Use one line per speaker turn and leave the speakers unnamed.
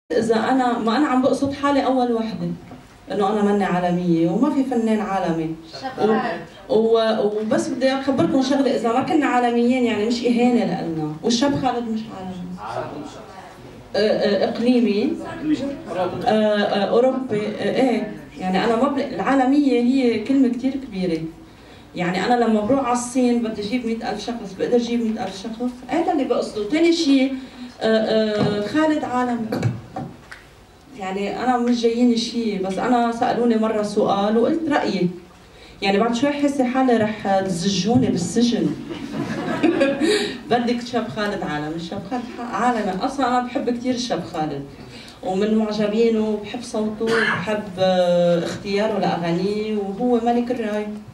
إذا ما أنا عم بقصد حالي أول وحدة إنه أنا ماني عالمية وما في فنان عالمي. وبس بدي أخبركم شغلة، إذا ما كنا عالميين يعني مش إهانة لنا، والشاب خالد مش عالمي. إقليمي، أوروبي، إيه يعني أنا ما العالمية هي كلمة كثير كبيرة. يعني أنا لما بروح على الصين بدي أجيب 100,000 شخص، بقدر أجيب 100,000 شخص؟ هذا اللي بقصده. ثاني شيء خالد عالمي. يعني أنا مش جاييني شيء، بس أنا سألوني مرة سؤال وقلت رأيي. يعني بعد شوي حسي حالي رح تزجوني بالسجن. بدك شاب خالد عالمي، الشاب خالد عالمي، أصلا أنا بحب كثير الشاب خالد. ومن معجبينه، بحب صوته، بحب اختياره لأغانيه، وهو ملك الراي.